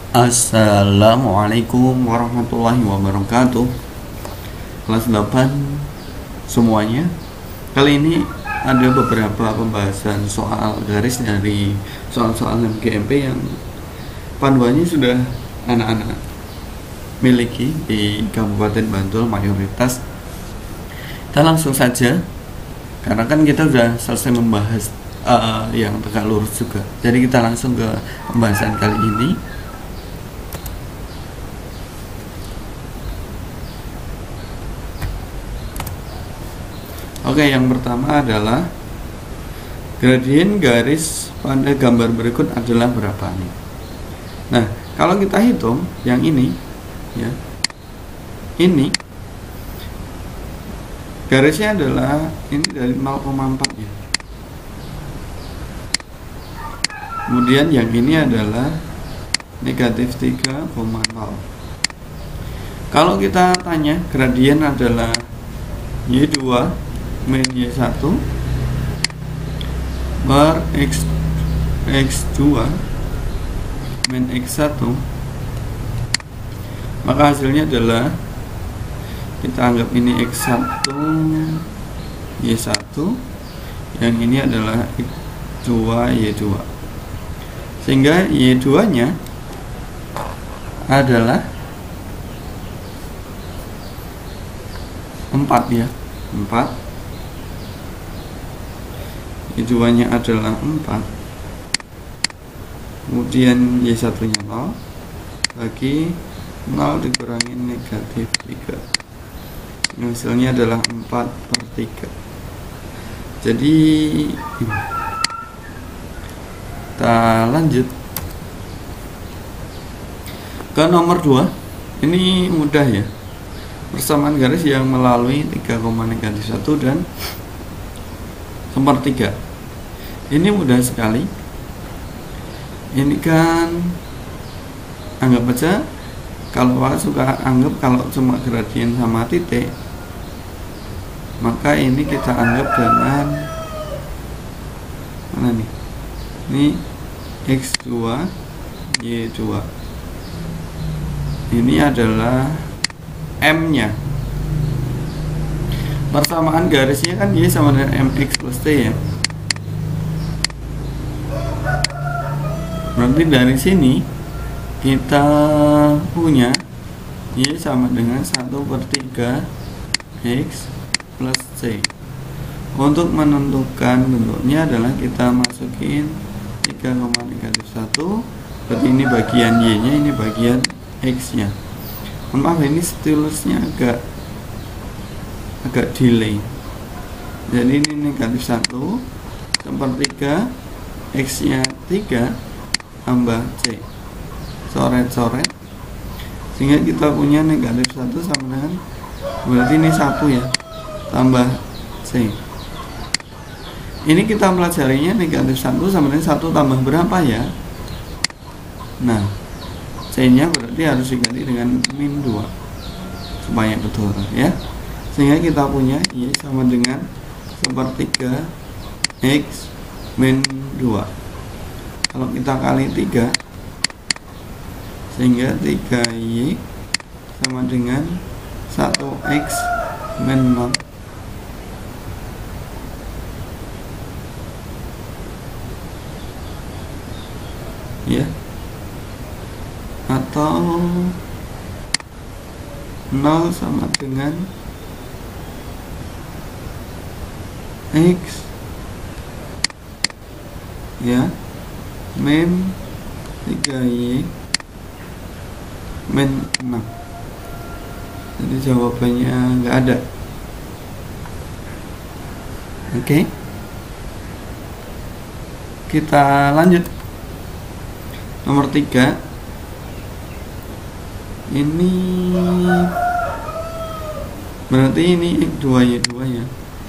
Assalamualaikum warahmatullahi wabarakatuh. Kelas 8 semuanya. Kali ini ada beberapa pembahasan soal garis dari soal-soal MGMP yang panduannya sudah anak-anak miliki di Kabupaten Bantul mayoritas. Kita langsung saja, karena kan kita sudah selesai membahas yang tegak lurus juga. Jadi kita langsung ke pembahasan kali ini. Oke, yang pertama adalah gradien garis pada gambar berikut adalah berapa nih? Nah, kalau kita hitung yang ini, ya, ini garisnya adalah ini dari 0,4 ya. Kemudian yang ini adalah negatif 3,0. Kalau kita tanya gradien adalah Y2 min Y1 per X2 min X1, maka hasilnya adalah kita anggap ini X1 Y1, yang ini adalah X2 Y2, sehingga Y2 nya adalah 4 ya, 4. Y2 nya adalah 4, kemudian Y1 nya 0, bagi 0 dikurangi negatif 3, hasilnya adalah 4/3. Jadi kita lanjut ke nomor 2. Ini mudah ya, persamaan garis yang melalui 3,-1 dan 1/3. Ini mudah sekali. Ini kan anggap aja, kalau suka anggap kalau cuma gradien sama titik, maka ini kita anggap dengan mana nih? Ini X2 Y2. Ini adalah M nya. Persamaan garisnya kan Y sama dengan MX plus T ya. Berarti dari sini kita punya Y sama dengan 1/3 X plus C. Untuk menentukan bentuknya adalah kita masukin 3,-1. Berarti ini bagian Y nya, ini bagian X nya. Maaf, ini stilusnya agak delay. Jadi ini negatif 1 1/3 X nya 3 tambah C, coret-coret, sehingga kita punya negatif 1 sama dengan, berarti ini 1 ya, tambah C. Ini kita pelajarinya negatif 1 sama dengan 1 tambah berapa ya? Nah, C nya berarti harus diganti dengan min 2 supaya betul ya. Sehingga kita punya Y sama dengan 1/3 X min 2. Kalau kita kali 3, sehingga 3Y sama dengan 1X min 0. Ya, atau 0 sama dengan X ya min 3Y min 6. Jadi jawabannya nggak ada. Oke, kita lanjut nomor 3. Ini berarti ini X2Y2 ya.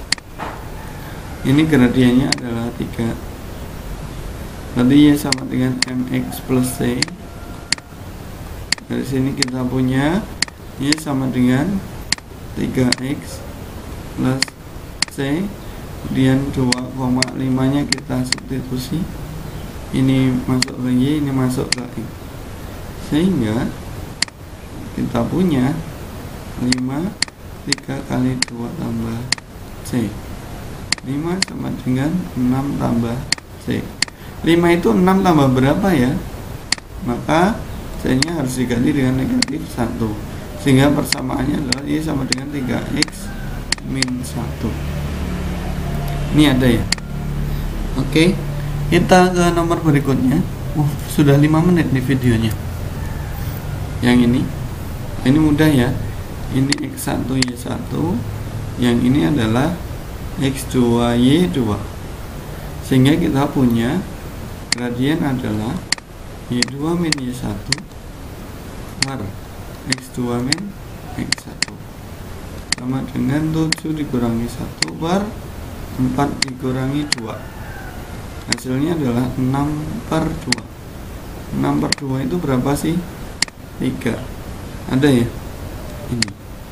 Ini gradiennya adalah 3. Berarti Y sama dengan MX plus C. Dari sini kita punya Y sama dengan 3X plus C. Kemudian 2,5 nya kita substitusi. Ini masuk ke Y, ini masuk ke X. sehingga kita punya 5 3 kali 2 tambah C. 5 sama dengan 6 tambah C. 5 itu 6 tambah berapa ya? Maka C nya harus diganti dengan negatif 1, sehingga persamaannya adalah Y sama dengan 3X min 1. Ini ada ya. Oke, kita ke nomor berikutnya. Sudah 5 menit nih videonya. Yang ini mudah ya. Ini X1 Y1, yang ini adalah X2 Y2, sehingga kita punya gradien adalah Y2 min Y1 per X2 min X1 sama dengan 7 dikurangi 1 per 4 dikurangi 2. Hasilnya adalah 6 per 2. 6 per 2 itu berapa sih? 3. Ada ya? Ini.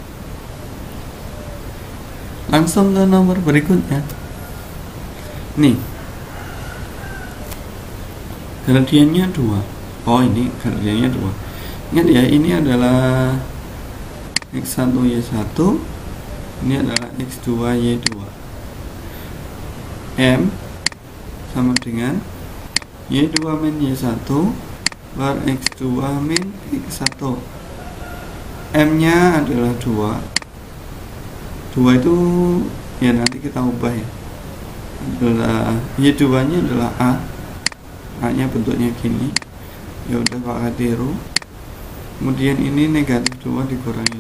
Langsung ke nomor berikutnya. Nih, gradiennya 2. Oh, ini gradiennya 2. Ingat ya, ini adalah X1 Y1, ini adalah X2 Y2. M sama dengan Y2 min Y1 per X2 min X1. M nya adalah 2 itu ya nanti kita ubah ya, adalah Y2 nya adalah A nya bentuknya gini, ya udah pakai tiru. Kemudian ini negatif 2 dikurangi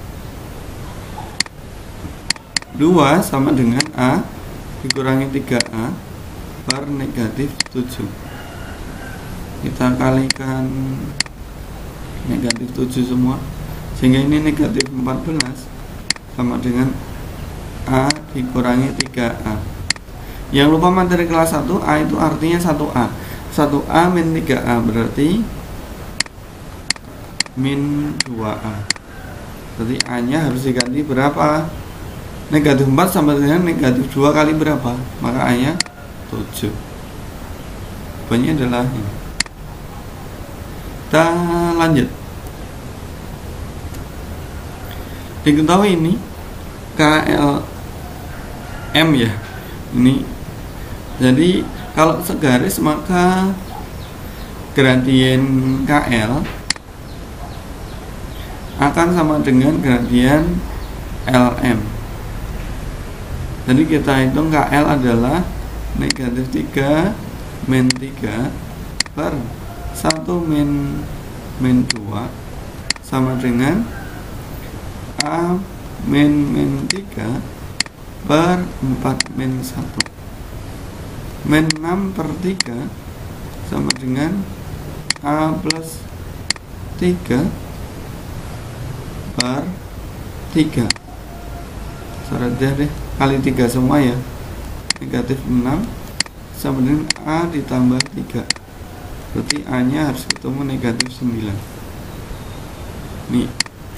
5. 2 sama dengan A dikurangi 3A per negatif 7. Kita kalikan negatif 7 semua, sehingga ini negatif 14 sama dengan A dikurangi 3A. Yang lupa materi kelas 1, A itu artinya 1A. 1A min 3A berarti min 2A. Berarti A nya harus diganti berapa? Negatif 4 sama dengan negatif 2 kali berapa? Maka A nya 7. Jawabannya adalah ini. Kita lanjut. Diketahui ini KLM ya. Ini. Jadi kalau segaris maka gradien KL akan sama dengan gradien LM. Jadi kita hitung KL adalah negatif 3 min 3 per 1 min 2 sama dengan A min 3 per 4 min 1. Min 6 per 3 sama dengan A plus 3 per 3. Saratnya deh, kali 3 semua ya. Negatif 6 sama dengan A ditambah 3. Berarti A nya harus ketemu negatif 9. Nih,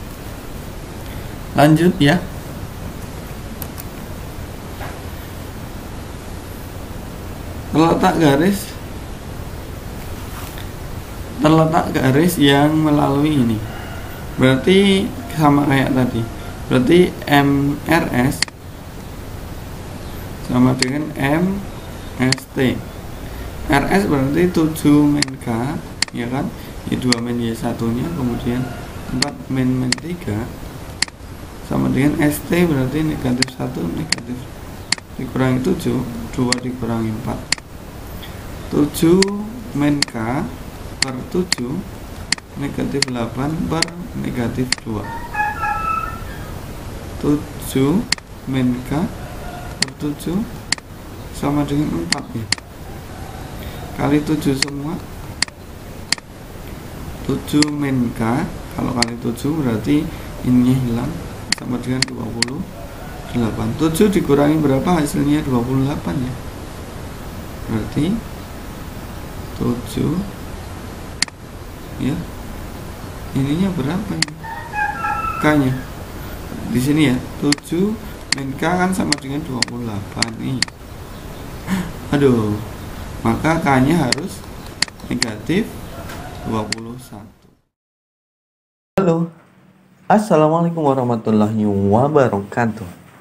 lanjut ya. Terletak garis yang melalui ini, berarti sama kayak tadi. Berarti MRS sama dengan MST. RS berarti 7 min K, ya kan? Y2 min Y1 nya, kemudian 4 min 3 sama dengan ST berarti negatif 1 negatif dikurangi 7, 2 dikurangi 4. 7 min K per 7 negatif 8 per negatif 2. 7 min K per 7 sama dengan 4 ya. Kali 7 semua. 7 min K kalau kali 7 berarti ininya hilang, sama dengan 28. 7 dikurangi berapa? Hasilnya 28 ya. Berarti 7 ya. Ininya berapa ini? K nya di sini ya. 7 min K kan sama dengan 28 nih. Aduh, maka K nya harus negatif 21. Halo, Assalamualaikum warahmatullahi wabarakatuh.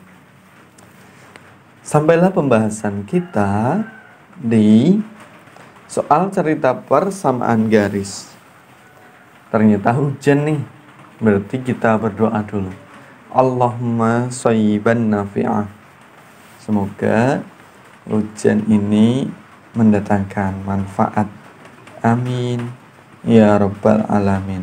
Sampailah pembahasan kita di soal cerita persamaan garis. Ternyata hujan nih, berarti kita berdoa dulu. Allahumma shayyiban nafi'ah. Semoga hujan ini mendatangkan manfaat. Amin ya rabbal alamin.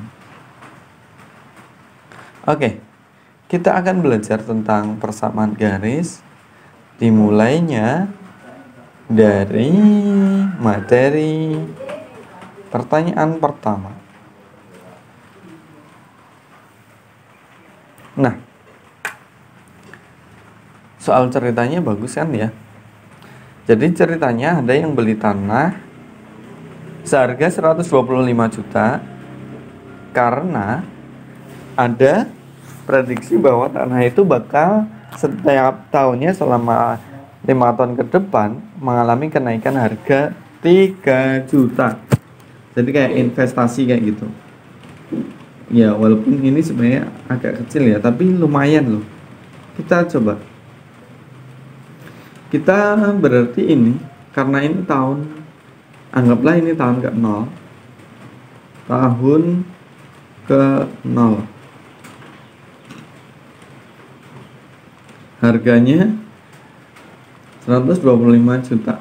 Oke, kita akan belajar tentang persamaan garis. Dimulainya dari materi pertanyaan pertama. Nah, soal ceritanya bagus kan ya? Jadi ceritanya ada yang beli tanah seharga 125 juta karena ada prediksi bahwa tanah itu bakal setiap tahunnya selama 5 tahun ke depan mengalami kenaikan harga 3 juta. Jadi kayak investasi kayak gitu. Ya walaupun ini sebenarnya agak kecil ya, tapi lumayan loh. Kita coba. Kita berarti ini, karena ini tahun, anggaplah ini tahun ke-0. Tahun ke-0. Harganya 125 juta.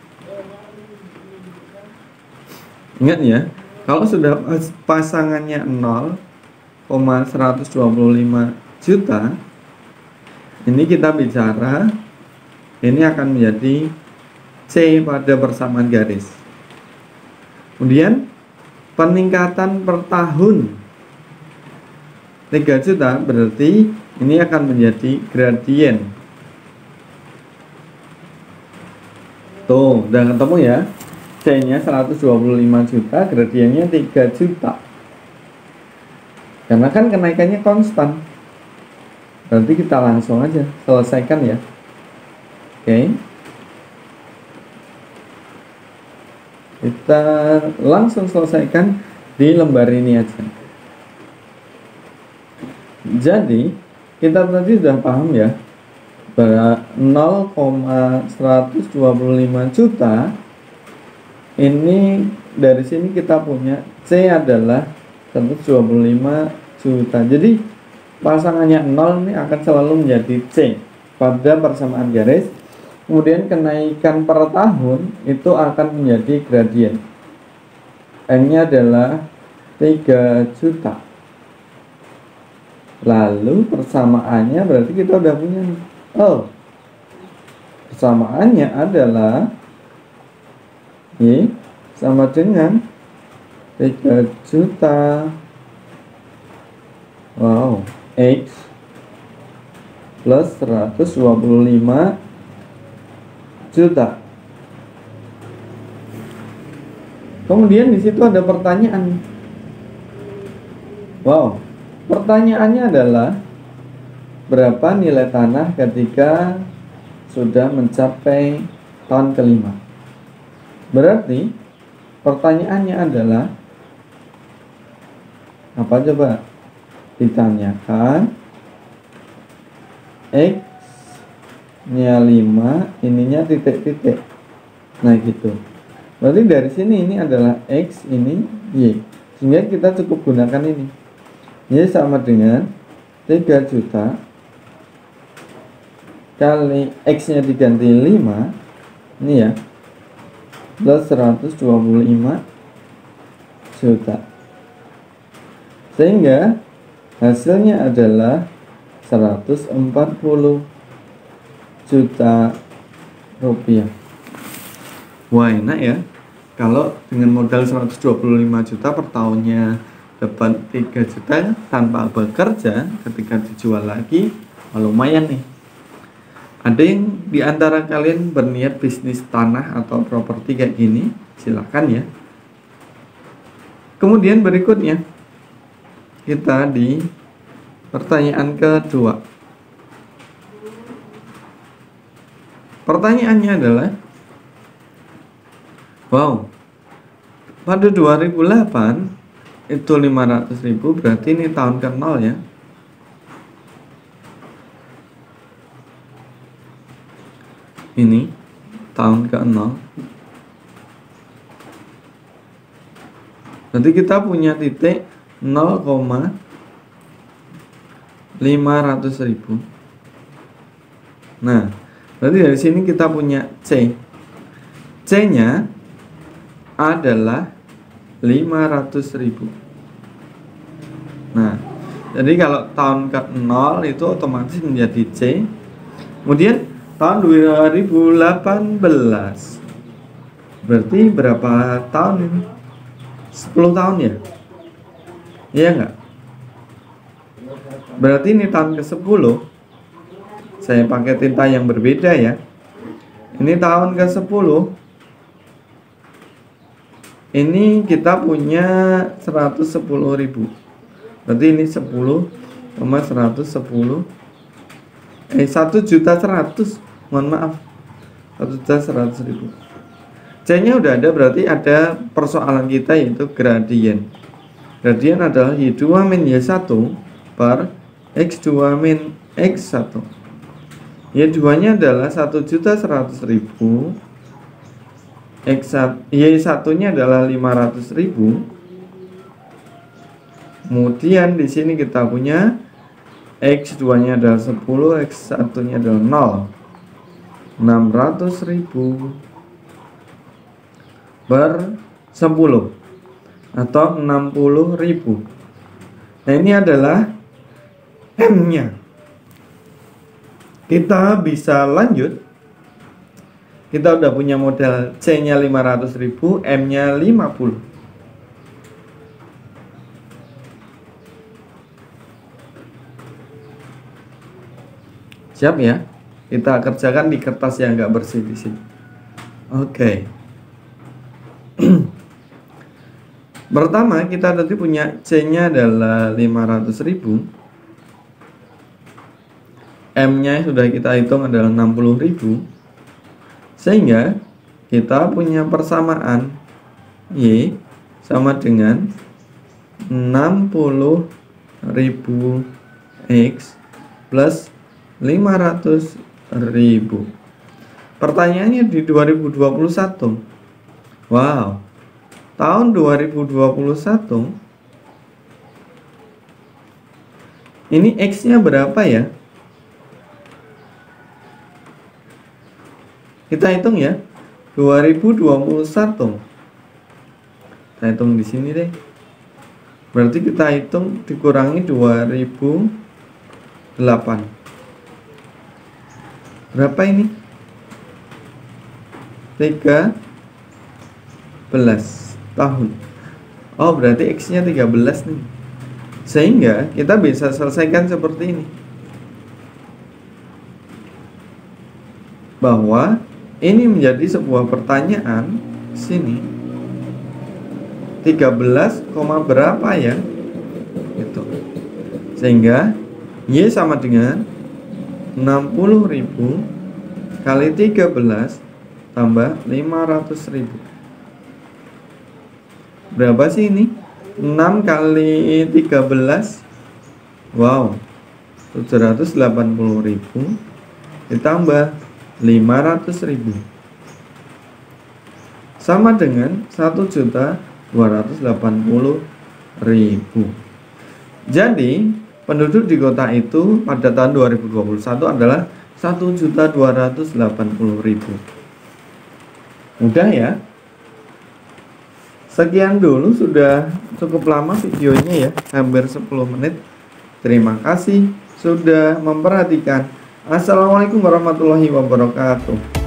Ingat ya, kalau sudah pasangannya 0,125 juta, ini kita bicara ini akan menjadi C pada persamaan garis. Kemudian peningkatan per tahun 3 juta berarti ini akan menjadi gradien. Tuh, udah ketemu ya. C-nya 125 juta, gradiennya 3 juta. Karena kan kenaikannya konstan. Berarti kita langsung aja selesaikan ya. Oke. Kita langsung selesaikan di lembar ini aja. Jadi, kita tadi sudah paham ya, bahwa 0,125 juta ini dari sini kita punya C adalah 125 juta. Jadi, pasangannya 0 ini akan selalu menjadi C pada persamaan garis. Kemudian kenaikan per tahun itu akan menjadi gradien. N-nya adalah 3 juta. Lalu persamaannya berarti kita udah punya nih. Oh, persamaannya adalah Y sama dengan 3 juta. Wow, X plus 125 juta. Kemudian di situ ada pertanyaan. Wow, pertanyaannya adalah berapa nilai tanah ketika sudah mencapai tahun kelima. Berarti pertanyaannya adalah apa coba? Ditanyakan X nya 5, ininya titik-titik. Nah gitu. Berarti dari sini ini adalah X, ini Y. Sehingga kita cukup gunakan ini. Y sama dengan 3 juta kali X nya diganti 5, ini ya, plus 125 juta. Sehingga hasilnya adalah 140 juta rupiah. Wah enak ya, kalau dengan modal 125 juta per tahunnya dapat 3 juta tanpa bekerja, ketika dijual lagi lumayan nih. Ada yang diantara kalian berniat bisnis tanah atau properti kayak gini, silakan ya. Kemudian berikutnya kita di pertanyaan kedua. Pertanyaannya adalah, wow, pada 2008 itu 500.000, berarti ini tahun ke-0 ya. Ini tahun ke-0. Nanti kita punya titik 0,500.000. Nah, berarti dari sini kita punya C. C-nya adalah 500.000. Nah, jadi kalau tahun ke-0 itu otomatis menjadi C. Kemudian tahun 2018. Berarti berapa tahun ini? 10 tahun ya? Iya enggak? Berarti ini tahun ke-10. Saya pakai tinta yang berbeda ya. Ini tahun ke-10. Ini kita punya 110.000. Berarti ini 10,110. 1.100.000. Mohon maaf. 1.100.000. C-nya udah ada, berarti ada persoalan kita yaitu gradien. Gradien adalah Y2 min Y1 per X2 min X1. Y2-nya adalah 1.100.000. Y1-nya adalah 500.000. Kemudian di sini kita punya X2-nya adalah 10, X1-nya adalah 0. 600.000 per 10 atau 60.000. Nah, ini adalah M-nya. Kita bisa lanjut. Kita udah punya model C-nya 500.000, M-nya 50. Siap ya? Kita kerjakan di kertas yang enggak bersih di sini. Oke. Pertama, kita tadi punya C-nya adalah 500.000. M-nya sudah kita hitung adalah 60.000. Sehingga kita punya persamaan Y sama dengan 60.000 X plus 500.000. Pertanyaannya di 2021. Wow. Tahun 2021 ini X-nya berapa ya? Kita hitung ya. 2021. Kita hitung di sini deh. Berarti kita hitung dikurangi 2008. Berapa ini? 13 tahun. Oh, berarti X-nya 13 nih. Sehingga kita bisa selesaikan seperti ini. Bahwa ini menjadi sebuah pertanyaan sini. 13, berapa ya? Itu. Sehingga Y sama dengan 60.000 kali 13 tambah 500.000. Berapa sih ini? 6 kali 13. Wow. 780.000 ditambah 500.000 sama dengan 1.280.000. Jadi penduduk di kota itu pada tahun 2021 adalah 1.280.000. Mudah ya. Sekian dulu, sudah cukup lama videonya ya, hampir 10 menit. Terima kasih sudah memperhatikan. Assalamualaikum warahmatullahi wabarakatuh.